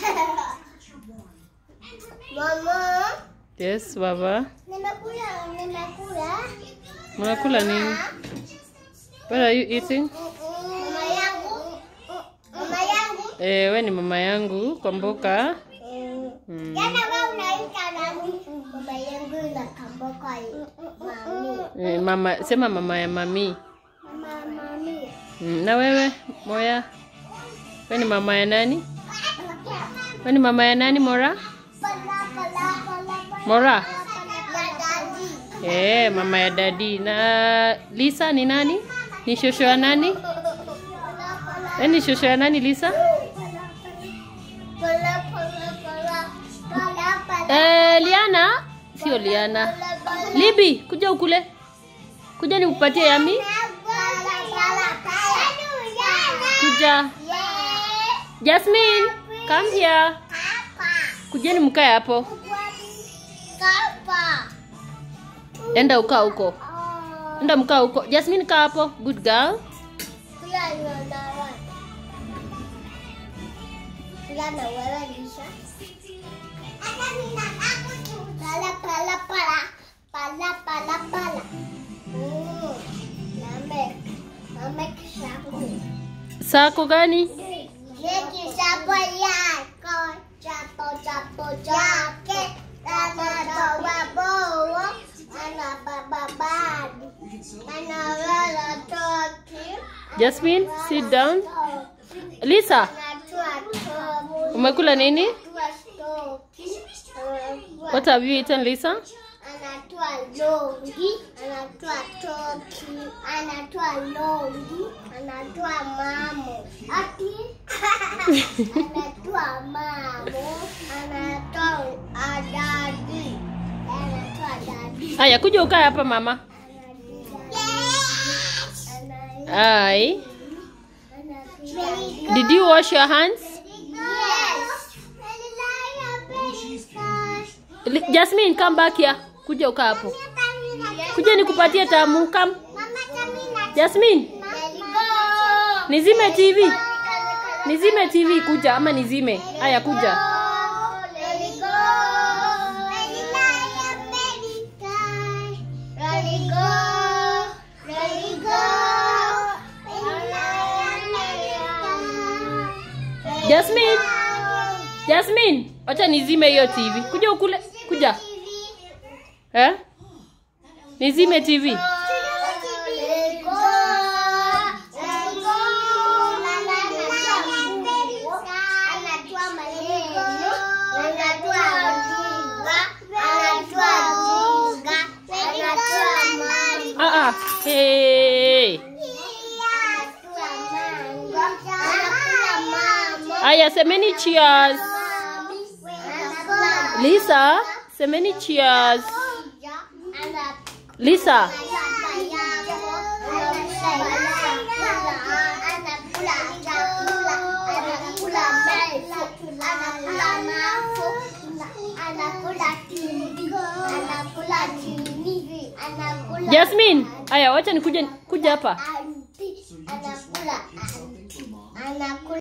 Mama. Yes, baba. Nimekula. Unakula nini? What are you eating? Mama yangu. Mama yangu. Wewe ni mama yangu kwa mboka. Jana wewe unaita nani? Mama yangu na kamboka mami. Mama, sema mama ya mami. Mama mami. Na wewe, Moya? Wewe ni mama ya nani? Wewe ni mama ya nani, Mora? Mora? Mama ya daddy. Na Lisa ni nani? Ni shosho ya nani? Ni shosho ya nani, Lisa? Liana? Sio Liana. Libi, kuja ukule. Kuja nikupatie yami. Kuja. Jasmine, come here. Kujeni mkae hapo. Enda ukaa huko. Enda mkaa huko. Jasmine kaa hapo. Good girl. Sako gani? Jasmine, sit down. Lisa, umekula nini? What have you eaten, Lisa? Anatoa longi, anatoa toki, anatoa longi, anatoa mamo. Ati anatoa mamo, anatoa adadi. Anatoa adadi. Aya, kuja ukae hapa mama. Ai. Did you wash your hands? Yes. Jasmine, come back here. Kuja ukaa hapo. Kuja nikupatie tamu. Come. Jasmine. Nizime TV. Nizime TV kuja ama nizime. Aya kuja. Jasmine. Jasmine, acha nizime hiyo TV. Kuja ukule. Kuja. Nizime TV. Hey. Aya, semeni cheers. Lisa, semeni cheers. Lisa. Jasmine, aya wacha nikuja hapa.